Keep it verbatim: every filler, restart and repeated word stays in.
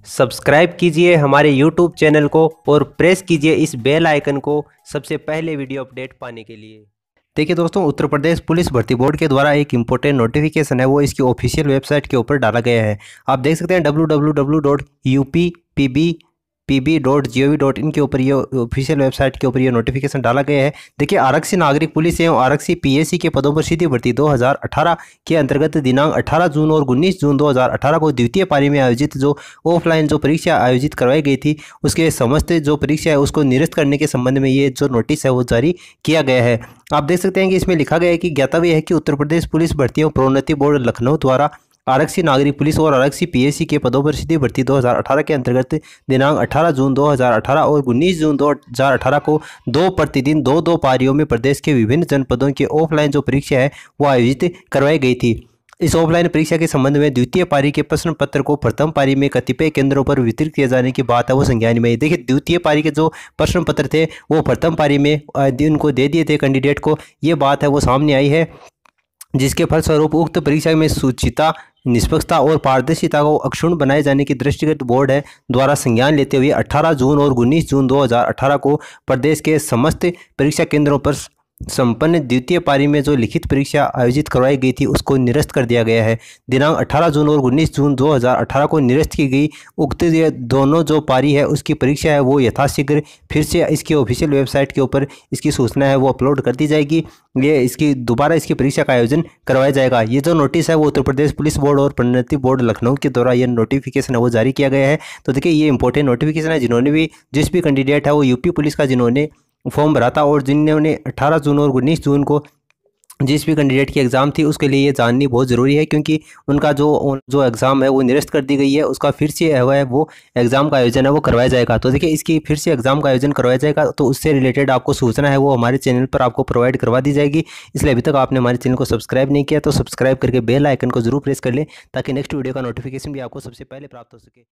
Subscribe कीजिए हमारे YouTube channel को और प्रेस कीजिए इस बेल आइकन को सबसे पहले वीडियो अपडेट पाने के लिए। देखिए दोस्तों, उत्तर प्रदेश पुलिस भर्ती बोर्ड के द्वारा एक इम्पोर्टेंट नोटिफिकेशन है, वो इसकी ऑफिशियल वेबसाइट के ऊपर डाला गया है। आप देख सकते हैं W W W dot U P P B P B dot G O V dot in के ऊपर ये ऑफिशियल वेबसाइट के ऊपर ये नोटिफिकेशन डाला गया है। देखिए, आरक्षी नागरिक पुलिस एवं आरक्षी पी एस सी के पदों पर सीधी भर्ती दो हज़ार अठारह के अंतर्गत दिनांक अठारह जून और उन्नीस जून दो हज़ार अठारह को द्वितीय पारी में आयोजित जो ऑफलाइन जो परीक्षा आयोजित करवाई गई थी, उसके समस्त जो परीक्षा है उसको निरस्त करने के संबंध में ये जो नोटिस है वो जारी किया गया है। आप देख सकते हैं कि इसमें लिखा गया है कि ज्ञातव्य है कि उत्तर प्रदेश पुलिस भर्ती एवं प्रोन्नति बोर्ड लखनऊ द्वारा आरक्षी नागरिक पुलिस और आरक्षी पी एस सी के पदों पर सीधी भर्ती दो हज़ार अठारह के अंतर्गत दिनांक अठारह जून दो हज़ार अठारह और उन्नीस जून दो हज़ार अठारह को दो प्रतिदिन दो दो पारियों में प्रदेश के विभिन्न जनपदों की ऑफलाइन जो परीक्षा है वो आयोजित करवाई गई थी। इस ऑफलाइन परीक्षा के संबंध में द्वितीय पारी के प्रश्न पत्र को प्रथम पारी में कतिपय केंद्रों पर वितरित किए जाने की बात है वो संज्ञान में है। देखिए, द्वितीय पारी के जो प्रश्न पत्र थे वो प्रथम पारी में उनको दे दिए थे कैंडिडेट को, ये बात है वो सामने आई है, जिसके फलस्वरूप उक्त परीक्षा में सुचिता निष्पक्षता और पारदर्शिता को अक्षुण्ण बनाए जाने की दृष्टिगत बोर्ड है द्वारा संज्ञान लेते हुए अठारह जून और उन्नीस जून दो हज़ार अठारह को प्रदेश के समस्त परीक्षा केंद्रों पर संपन्न द्वितीय पारी में जो लिखित परीक्षा आयोजित करवाई गई थी उसको निरस्त कर दिया गया है। दिनांक अठारह जून और उन्नीस जून दो हज़ार अठारह को निरस्त की गई उक्त ये दोनों जो पारी है उसकी परीक्षा है वो यथाशीघ्र फिर से इसकी ऑफिशियल वेबसाइट के ऊपर इसकी सूचना है वो अपलोड कर दी जाएगी। ये इसकी दोबारा इसकी परीक्षा का आयोजन करवाया जाएगा। ये जो नोटिस है वो उत्तर प्रदेश पुलिस बोर्ड और प्रोन्नति बोर्ड लखनऊ के द्वारा ये नोटिफिकेशन है वो जारी किया गया है। तो देखिए, ये इंपॉर्टेंट नोटिफिकेशन है। जिन्होंने भी जिस भी कैंडिडेट है वो यूपी पुलिस का जिन्होंने फॉर्म भरा था और जिन्होंने अठारह जून और उन्नीस जून को जिस भी कैंडिडेट की एग्ज़ाम थी उसके लिए ये जाननी बहुत ज़रूरी है, क्योंकि उनका जो जो एग्ज़ाम है वो निरस्त कर दी गई है, उसका फिर से है वो एग्ज़ाम का आयोजन है वो करवाया जाएगा। तो देखिए, इसकी फिर से एग्ज़ाम का आयोजन करवाया जाएगा, तो उससे रिलेटेड आपको सूचना है वो हमारे चैनल पर आपको प्रोवाइड करवा दी जाएगी। इसलिए अभी तक आपने हमारे चैनल को सब्सक्राइब नहीं किया तो सब्सक्राइब करके बेल आइकन को जरूर प्रेस कर लें, ताकि नेक्स्ट वीडियो का नोटिफिकेशन भी आपको सबसे पहले प्राप्त हो सके।